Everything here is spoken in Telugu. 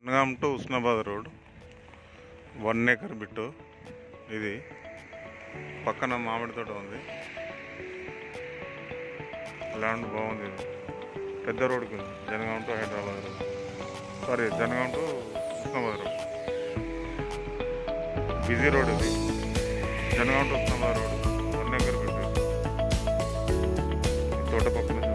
Jangaon to Husnabad road 1 acre bit. ఇది పక్కన మామిడి తోట ఉంది. ల్యాండ్ బాగుంది. ఇది పెద్ద రోడ్కి ఉంది. Jangaon to Hyderabad road, sorry Jangaon to Husnabad road. Busy road ఇది. Jangaon to Husnabad road 1 acre bit. తోట పక్కన